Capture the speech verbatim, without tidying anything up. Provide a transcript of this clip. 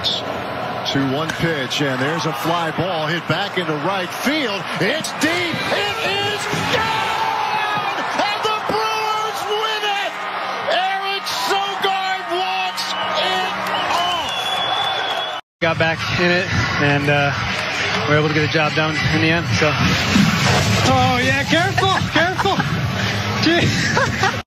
Giants. two one pitch, and there's a fly ball hit back into right field. It's deep. It is gone! And the Brewers win it! Eric Sogard walks it off! Got back in it, and uh, we were able to get the job done in the end. So, oh yeah, careful, careful. Gee.